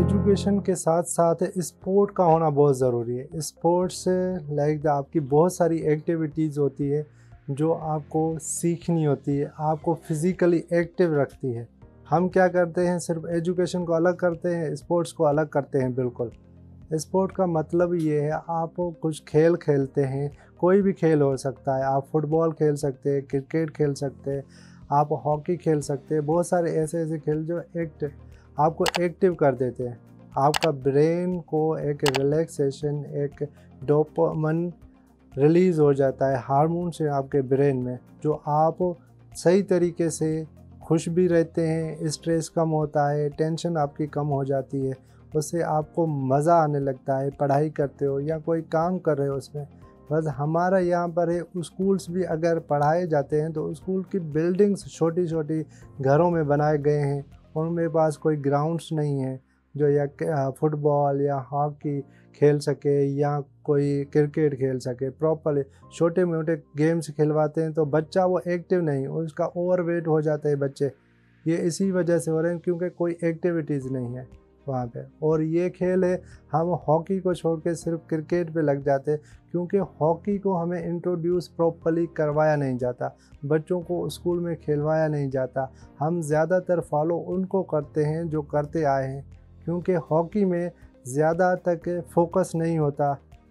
Education के साथ साथ स्पोर्ट का होना बहुत ज़रूरी है। स्पोर्ट्स लाइक आपकी बहुत सारी एक्टिविटीज़ होती है जो आपको सीखनी होती है, आपको फिज़िकली एक्टिव रखती है। हम क्या करते हैं, सिर्फ एजुकेशन को अलग करते हैं, स्पोर्ट्स को अलग करते हैं। बिल्कुल, स्पोर्ट का मतलब ये है आप कुछ खेल खेलते हैं, कोई भी खेल हो सकता है। आप फुटबॉल खेल सकते हैं, क्रिकेट खेल सकते हैं, आप हॉकी खेल सकते हैं। बहुत सारे ऐसे ऐसे खेल जो आपको एक्टिव कर देते हैं। आपका ब्रेन को एक रिलैक्सेशन, एक डोपामिन रिलीज़ हो जाता है हार्मोन से आपके ब्रेन में, जो आप सही तरीके से खुश भी रहते हैं, स्ट्रेस कम होता है, टेंशन आपकी कम हो जाती है। उससे आपको मज़ा आने लगता है, पढ़ाई करते हो या कोई काम कर रहे हो उसमें। बस हमारा यहाँ पर है, स्कूल्स भी अगर पढ़ाए जाते हैं तो स्कूल की बिल्डिंग्स छोटी छोटी घरों में बनाए गए हैं, उनके पास कोई ग्राउंड्स नहीं है जो या फुटबॉल या हॉकी खेल सके या कोई क्रिकेट खेल सके। प्रॉपरली छोटे मोटे गेम्स खिलवाते हैं तो बच्चा वो एक्टिव नहीं, उसका ओवरवेट हो जाता है बच्चे। ये इसी वजह से हो रहे हैं क्योंकि कोई एक्टिविटीज़ नहीं है वहाँ पे। और ये खेल है, हम हॉकी को छोड़ के सिर्फ क्रिकेट पे लग जाते हैं क्योंकि हॉकी को हमें इंट्रोड्यूस प्रॉपरली करवाया नहीं जाता, बच्चों को स्कूल में खिलवाया नहीं जाता। हम ज़्यादातर फॉलो उनको करते हैं जो करते आए हैं, क्योंकि हॉकी में ज़्यादा तक फोकस नहीं होता,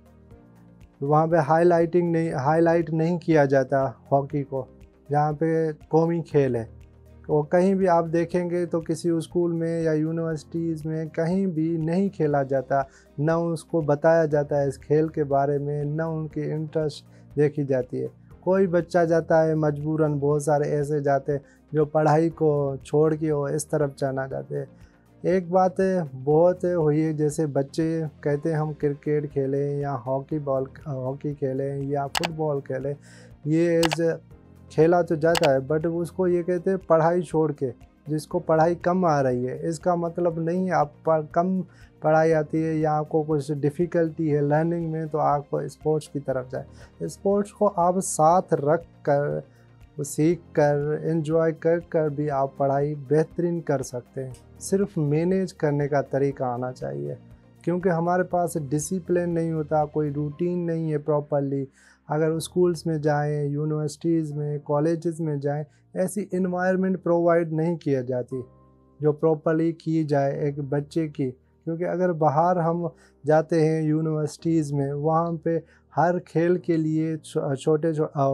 वहाँ पे हाईलाइट नहीं किया जाता हॉकी को, जहाँ पे कौमी खेल है। और कहीं भी आप देखेंगे तो किसी स्कूल में या यूनिवर्सिटीज़ में कहीं भी नहीं खेला जाता, न उसको बताया जाता है इस खेल के बारे में, न उनकी इंटरेस्ट देखी जाती है। कोई बच्चा जाता है मजबूरन, बहुत सारे ऐसे जाते हैं जो पढ़ाई को छोड़ के वो इस तरफ चला जाते हैं। एक बात बहुत हुई है, जैसे बच्चे कहते हैं हम क्रिकेट खेलें या हॉकी खेलें या फुटबॉल खेलें, ये एज खेला तो जाता है, बट उसको ये कहते हैं पढ़ाई छोड़ के, जिसको पढ़ाई कम आ रही है। इसका मतलब नहीं है आप कम पढ़ाई आती है या आपको कुछ डिफ़िकल्टी है लर्निंग में तो आपको स्पोर्ट्स की तरफ जाए। स्पोर्ट्स को आप साथ रख कर, सीख कर, एंजॉय कर कर भी आप पढ़ाई बेहतरीन कर सकते हैं। सिर्फ मैनेज करने का तरीका आना चाहिए, क्योंकि हमारे पास डिसिप्लिन नहीं होता, कोई रूटीन नहीं है प्रॉपरली। अगर स्कूल्स में जाएं, यूनिवर्सिटीज़ में, कॉलेजेस में जाएं, ऐसी इन्वायरमेंट प्रोवाइड नहीं किया जाती जो प्रॉपरली की जाए एक बच्चे की। क्योंकि अगर बाहर हम जाते हैं यूनिवर्सिटीज़ में, वहाँ पे हर खेल के लिए छोटे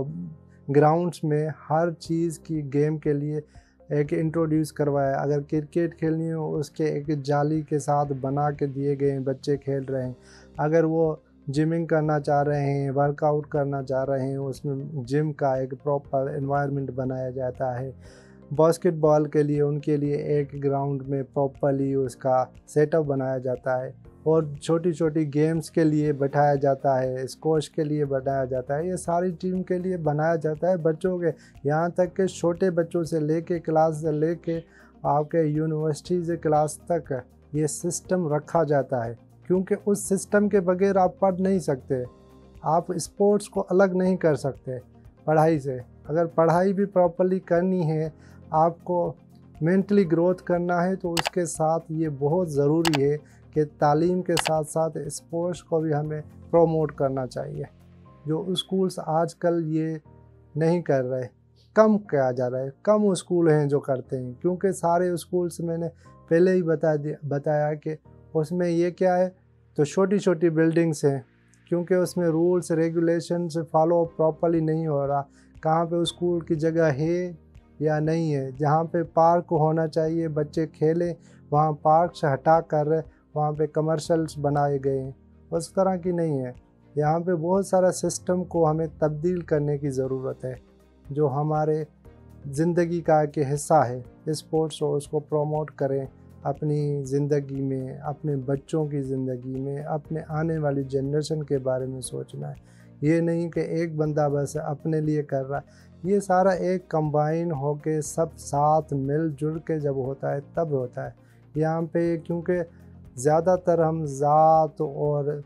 ग्राउंड्स में हर चीज़ की गेम के लिए एक इंट्रोड्यूस करवाया। अगर क्रिकेट खेलनी हो उसके एक जाली के साथ बना के दिए गए हैं, बच्चे खेल रहे हैं। अगर वो जिमिंग करना चाह रहे हैं, वर्कआउट करना चाह रहे हैं, उसमें जिम का एक प्रॉपर एनवायरनमेंट बनाया जाता है। बास्केटबॉल के लिए उनके लिए एक ग्राउंड में प्रॉपरली उसका सेटअप बनाया जाता है, और छोटी छोटी गेम्स के लिए बैठाया जाता है, स्क्वॉश के लिए बनाया जाता है। ये सारी टीम के लिए बनाया जाता है बच्चों के, यहाँ तक कि छोटे बच्चों से लेके क्लास से लेके आपके यूनिवर्सिटी से क्लास तक ये सिस्टम रखा जाता है, क्योंकि उस सिस्टम के बगैर आप पढ़ नहीं सकते। आप स्पोर्ट्स को अलग नहीं कर सकते पढ़ाई से। अगर पढ़ाई भी प्रॉपरली करनी है, आपको मेंटली ग्रोथ करना है, तो उसके साथ ये बहुत ज़रूरी है कि तालीम के साथ साथ स्पोर्ट्स को भी हमें प्रोमोट करना चाहिए, जो स्कूल्स आजकल ये नहीं कर रहे, कम किया जा रहा है। कम स्कूल हैं जो करते हैं, क्योंकि सारे स्कूल्स मैंने पहले ही बताया कि उसमें ये क्या है, तो छोटी छोटी बिल्डिंग्स हैं, क्योंकि उसमें रूल्स रेगुलेशंस फॉलो प्रॉपरली नहीं हो रहा। कहाँ पे स्कूल की जगह है या नहीं है, जहाँ पे पार्क होना चाहिए बच्चे खेलें, वहाँ पार्क से हटा कर वहाँ पे कमर्शियल्स बनाए गए हैं, उस तरह की नहीं है। यहाँ पे बहुत सारा सिस्टम को हमें तब्दील करने की ज़रूरत है, जो हमारे ज़िंदगी का एक हिस्सा है। स्पोर्ट्स और उसको प्रमोट करें अपनी ज़िंदगी में, अपने बच्चों की ज़िंदगी में, अपने आने वाली जनरेशन के बारे में सोचना है। ये नहीं कि एक बंदा बस अपने लिए कर रहा है, ये सारा एक कंबाइन होके सब साथ मिलजुल के जब होता है तब होता है। यहाँ पे क्योंकि ज़्यादातर हम ज़ात और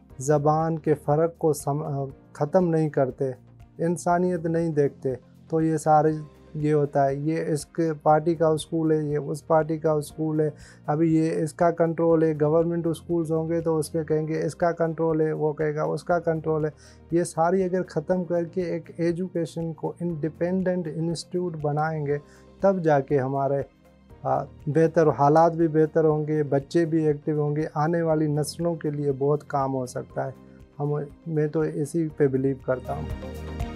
ज़बान के फ़र्क को ख़त्म नहीं करते, इंसानियत नहीं देखते, तो ये सारी ये होता है, ये इसके पार्टी का स्कूल है, ये उस पार्टी का स्कूल है, अभी ये इसका कंट्रोल है। गवर्नमेंट स्कूल्स होंगे तो उसमें कहेंगे इसका कंट्रोल है, वो कहेगा उसका कंट्रोल है। ये सारी अगर ख़त्म करके एक एजुकेशन को इंडिपेंडेंट इंस्टीट्यूट बनाएंगे तब जाके हमारे बेहतर हालात भी बेहतर होंगे, बच्चे भी एक्टिव होंगे, आने वाली नस्लों के लिए बहुत काम हो सकता है। मैं तो इसी पे बिलीव करता हूँ।